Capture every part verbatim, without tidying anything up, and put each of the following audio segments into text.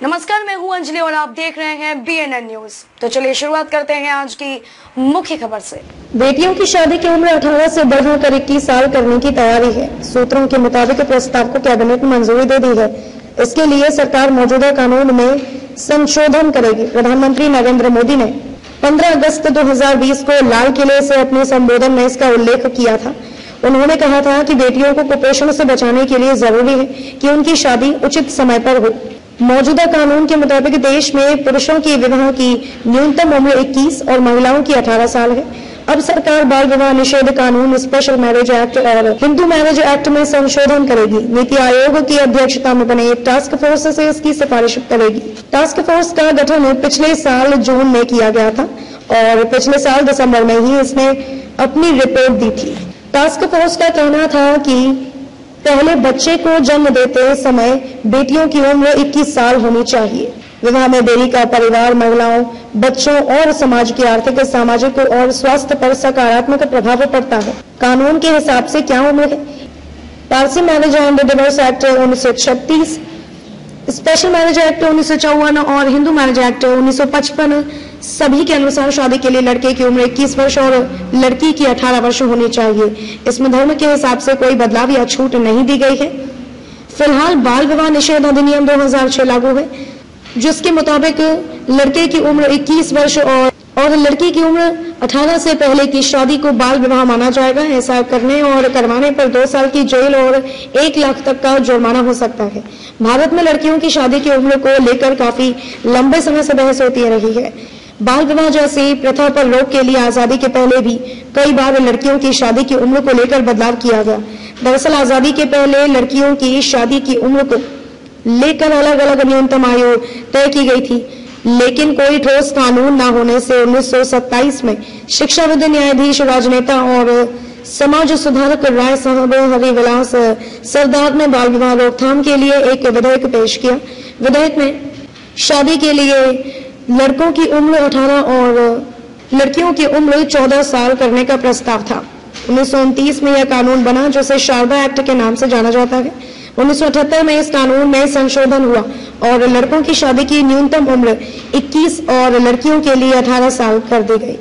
नमस्कार, मैं हूं अंजलि और आप देख रहे हैं बी एन एन न्यूज। तो चलिए शुरुआत करते हैं आज की मुख्य खबर से। बेटियों की शादी की उम्र अठारह से बढ़ाकर इक्कीस साल करने की तैयारी है। सूत्रों के मुताबिक प्रस्ताव को कैबिनेट ने मंजूरी दे दी है। इसके लिए सरकार मौजूदा कानून में संशोधन करेगी। प्रधानमंत्री नरेंद्र मोदी ने पंद्रह अगस्त दो हजार बीस को लाल किले से अपने संबोधन में इसका उल्लेख किया था। उन्होंने कहा था कि बेटियों को कुपोषण से बचाने के लिए जरूरी है कि उनकी शादी उचित समय पर हो। मौजूदा कानून के मुताबिक देश में पुरुषों की विवाह की न्यूनतम उम्र इक्कीस और महिलाओं की अठारह साल है। अब सरकार बाल विवाह निषेध कानून, स्पेशल मैरिज एक्ट और हिंदू मैरिज एक्ट में संशोधन करेगी। नीति आयोग की अध्यक्षता में बने एक टास्क फोर्स से इसकी सिफारिश करेगी। टास्क फोर्स का गठन पिछले साल जून में किया गया था और पिछले साल दिसंबर में ही इसने अपनी रिपोर्ट दी थी। टास्क फोर्स का कहना था कि पहले बच्चे को जन्म देते समय बेटियों की उम्र इक्कीस साल होनी चाहिए। विवाह में देरी का परिवार, महिलाओं, बच्चों और समाज की आर्थिक, सामाजिक और स्वास्थ्य पर सकारात्मक प्रभाव पड़ता है। कानून के हिसाब से क्या उम्र है? Parsi marriage and divorce act उन्नीस सौ छत्तीस, स्पेशल मैरिज एक्ट उन्नीस सौ चौवन और हिंदू मैरिज एक्ट उन्नीस सौ पचपन सभी के अनुसार शादी के लिए लड़के की उम्र इक्कीस वर्ष और लड़की की अठारह वर्ष होनी चाहिए। इसमें धर्म के हिसाब से कोई बदलाव या छूट नहीं दी गई है। फिलहाल बाल विवाह निषेध अधिनियम दो हजार छह लागू है, जिसके मुताबिक लड़के की उम्र इक्कीस वर्ष और और लड़की की उम्र अठारह से पहले की शादी को बाल विवाह माना जाएगा। ऐसा करने और करवाने पर दो साल की जेल और एक लाख तक का जुर्माना हो सकता है। भारत में लड़कियों की शादी की उम्र को लेकर काफी लंबे समय से बहस होती रही है। बाल विवाह जैसी प्रथा पर रोक के लिए आजादी के पहले भी कई बार लड़कियों की शादी की उम्र को लेकर बदलाव किया गया। दरअसल आजादी के पहले लड़कियों की शादी की उम्र को लेकर अलग अलग न्यूनतम आयु तय की गई थी, लेकिन कोई ठोस कानून न होने से उन्नीस सौ सत्ताईस में शिक्षाविद, न्यायाधीश, राजनेता और समाज सुधारक राय साहब हरिविलास सरदार ने बाल विवाह रोकथाम के लिए एक विधेयक पेश किया। विधेयक में शादी के लिए लड़कों की उम्र अठारह और लड़कियों की उम्र चौदह साल करने का प्रस्ताव था। उन्नीस सौ उनतीस में यह कानून बना, जिसे शारदा एक्ट के नाम से जाना जाता है। उन्नीस सौ अठहत्तर में इस कानून में संशोधन हुआ और लड़कों की शादी की न्यूनतम उम्र इक्कीस और लड़कियों के लिए अठारह साल कर दी गई।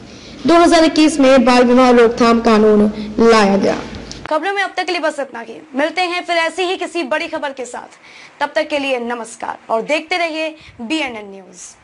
दो हजार इक्कीस में बाल विवाह रोकथाम कानून लाया गया। खबरों में अब तक के लिए बस इतना ही। मिलते हैं फिर ऐसी ही किसी बड़ी खबर के साथ। तब तक के लिए नमस्कार और देखते रहिए बी एन एन न्यूज।